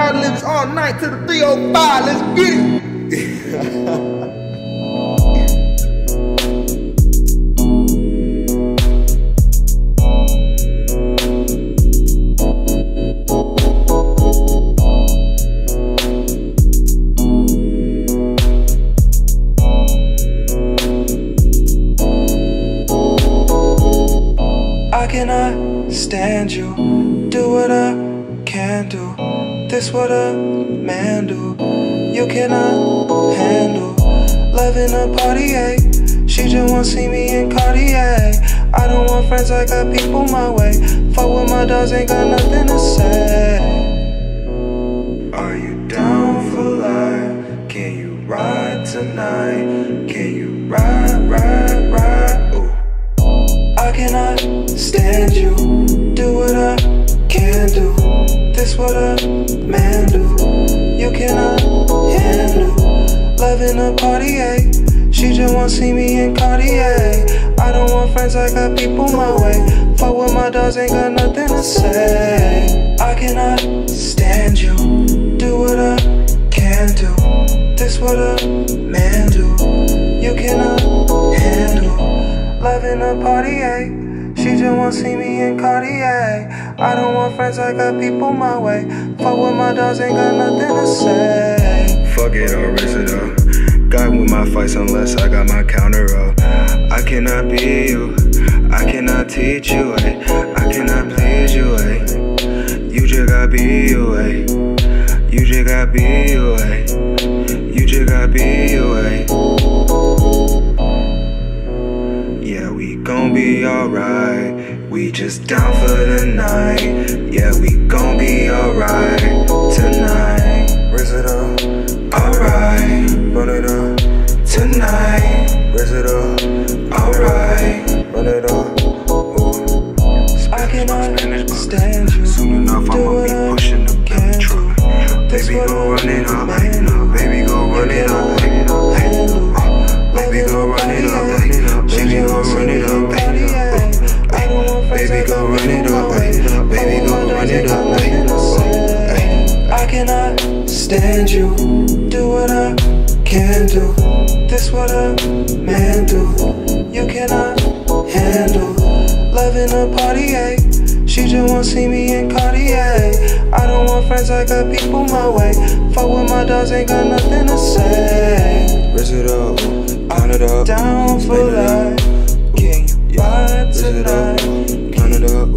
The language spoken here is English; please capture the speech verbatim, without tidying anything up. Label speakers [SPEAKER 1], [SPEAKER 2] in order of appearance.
[SPEAKER 1] hard livers all night to the three oh five. Let's get it.
[SPEAKER 2] I cannot stand you, do what I can do, this what a man do, you cannot handle, loving a party, eh? She just wanna see me in Cartier. I don't want friends, I got people my way, fuck with my dogs, ain't got nothing to say. Are you down for life? Can you ride tonight? Can you ride, ride, ride? Ooh. I cannot stand you, do what I can do, this what a man do, you cannot handle, loving a party, eh? She just wanna see me in Cartier. I don't want friends, I got people my way, fuck with my dogs, ain't got nothing to say. I cannot stand you, do what I can do, this what a man do, you cannot handle, loving a party, eh? She just wanna see me in Cartier. I don't want friends, I got people my way, fuck with my dogs, ain't got nothing to say.
[SPEAKER 3] Fuck it, I'll raise it up. God with my fights unless I got my counter up. I cannot be you, I cannot teach you, eh? I cannot please you, eh? You just gotta be you, eh? You just gotta be you, eh? You just gotta be you, eh? Yeah, we gon' be alright. We just down for the night. Yeah, we gon' be alright tonight. Raise it up, alright. Run it up tonight. Raise it up, alright. Run it up. Ooh.
[SPEAKER 2] I cannot stand you.
[SPEAKER 3] Soon enough, I'ma be pushing the belly truck. Baby, go run it up. Baby, go run it up. Baby, go run it up. Baby, go run it up. Baby, go run it up. Baby, go run it up.
[SPEAKER 2] I cannot stand you, do what I can do, this what a man do, you cannot handle, loving a party, eh? She just wanna see me in Cartier. I don't want friends, I got people my way, fuck with my dogs, ain't got nothing to say.
[SPEAKER 3] Raise it up, count it up,
[SPEAKER 2] down for life, can you ride tonight?
[SPEAKER 3] Count it up.